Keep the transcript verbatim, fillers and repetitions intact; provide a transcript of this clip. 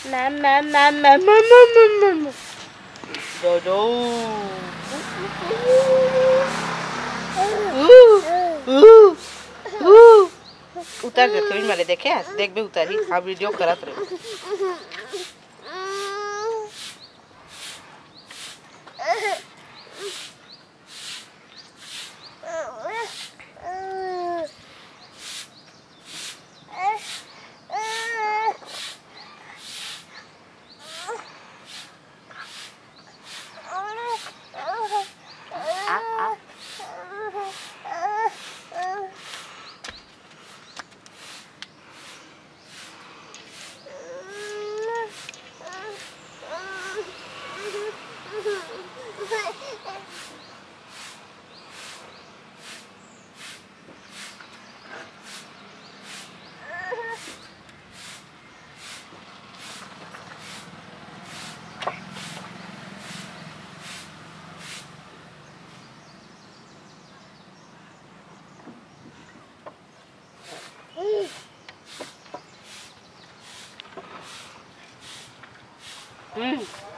Mama, mama, mama, mama. Dodo. उतार दे फिर माले देखे देख भी उतारी हाँ वीडियो करा तेरे Mm.